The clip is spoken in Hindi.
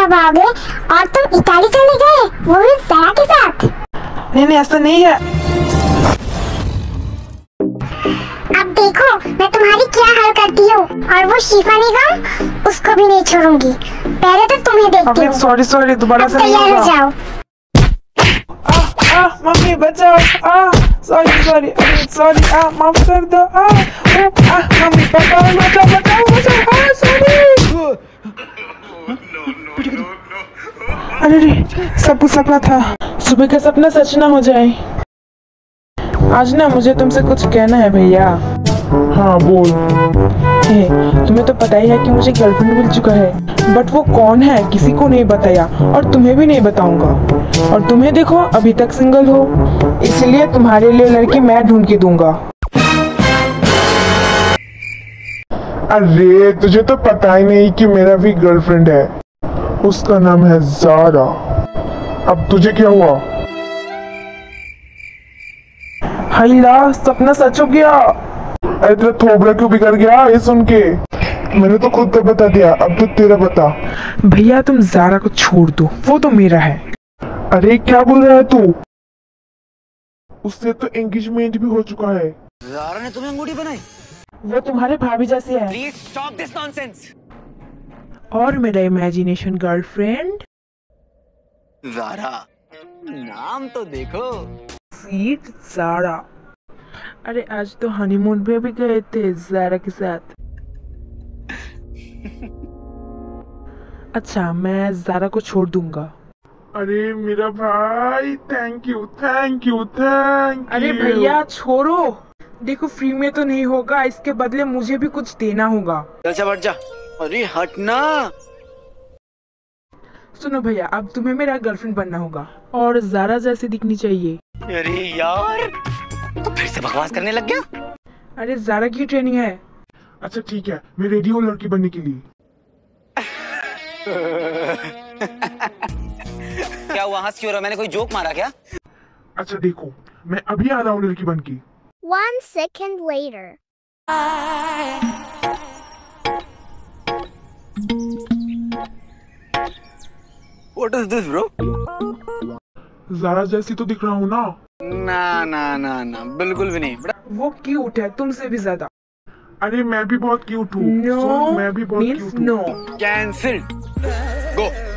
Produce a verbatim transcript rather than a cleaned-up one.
कब आओगे? और तुम इटाली चले गए, वो भी ज़ारा के साथ? नहीं नहीं ऐसा नहीं है। अब देखो मैं तुम्हारी क्या हाल करती हूँ, और वो शिफा निगम, उसको भी नहीं छोड़ूंगी। पहले तो तुम्हें देखती हूँ। सॉरी सॉरी दोबारा से नहीं तैयार हो होगा। जाओ। आ, मम्मी बचाओ। आ, सॉरी सॉरी सॉरी आ, माफ कर दो। आ, आ, मम्मी बचाओ बचाओ बचाओ बचाओ। आ, सॉरी। अरे रे, सब कुछ सपना था। सुबह का सपना सच ना हो जाए। आज ना मुझे तुमसे कुछ कहना है भैया। हाँ बोल। हे, तुम्हें तो पता ही है कि मुझे गर्लफ्रेंड मिल चुका है, बट वो कौन है किसी को नहीं बताया, और तुम्हें भी नहीं बताऊंगा। और तुम्हें देखो अभी तक सिंगल हो, इसलिए तुम्हारे लिए लड़की मैं ढूंढ के दूंगा। अरे तुझे तो पता ही नहीं कि मेरा भी गर्लफ्रेंड है, उसका नाम है ज़ारा। अब तुझे क्या हुआ? हाइला, सपना सच हो गया। अरे तेरा थोबड़ा क्यों बिगड़ गया ये सुन के? मैंने तो खुद तो बता दिया, अब तो तेरा बता। भैया तुम ज़ारा को छोड़ दो, वो तो मेरा है। अरे क्या बोल रहा है तू? उससे तो एंगेजमेंट भी हो चुका है। ज़ारा ने तुम्हें अंगूठी बनाई? वो तुम्हारे भाभी जैसी है। Please stop this nonsense. और मेरा इमेजिनेशन गर्लफ्रेंड ज़ारा, नाम तो देखो। स्वीट ज़ारा। अरे आज तो हनीमून पे भी गए थे ज़ारा के साथ। अच्छा मैं ज़ारा को छोड़ दूंगा। अरे मेरा भाई, thank you thank you thank you. अरे भैया छोड़ो, देखो फ्री में तो नहीं होगा, इसके बदले मुझे भी कुछ देना होगा। चल जा, बैठ जा। अरे हटना। सुनो भैया, अब तुम्हें मेरा गर्लफ्रेंड बनना होगा और ज़ारा जैसी दिखनी चाहिए। अरे यार, तो फिर से बकवास करने लग गया। अरे ज़ारा की ट्रेनिंग है। अच्छा ठीक है, मैं रेडी हूँ लड़की बनने के लिए। क्या हुआ, हंस क्यों रहा? मैंने कोई जोक मारा क्या? अच्छा देखो, मैं अभी आ रहा हूँ लड़की बन के। One second later. What is this, bro? Zaara जैसी तो दिख रहा हूँ ना? ना ना ना ना, बिल्कुल भी नहीं। वो क्यूट है तुमसे भी ज्यादा। अरे मैं भी बहुत क्यूट हूँ। नो सुन, मैं भी बहुत मीन्स क्यूट हूँ। नो। कैंसिल्ड। गो।